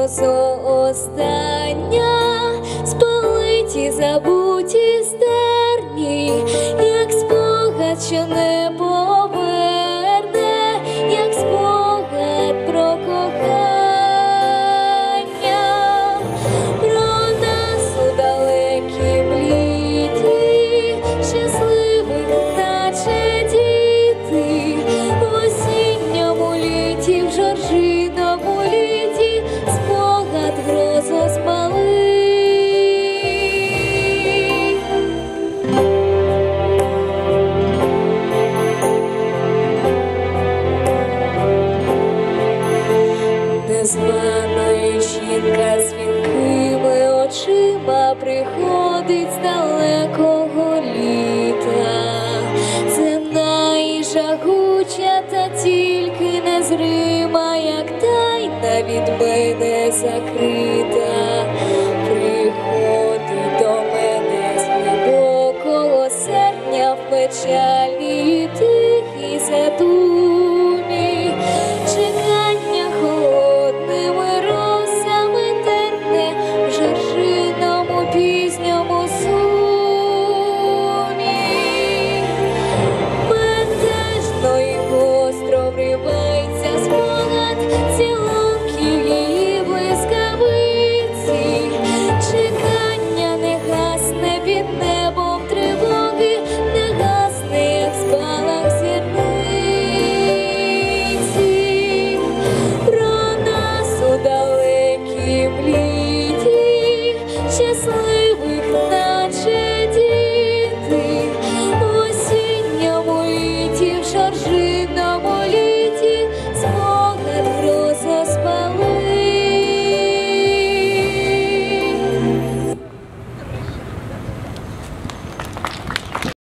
грозо остання, спалиті, забуті стерні, як спогад, що не поверне, як спогад про кохання, про нас у далекі бліді, щасливих, наче діти, в осінньому літі, в жоржиному літі, спогад грозо спали. Незвана жінка з вінкими очима приходить з далекого літа, земна і жагуча, та тільки незрима, як тайна від мене закрита. Приходить до мене з глибокого сердня в печалі тихій задумі, чекання холодними росами терпне в жоржиному пізньому сумі. Безтежно і гостро вриває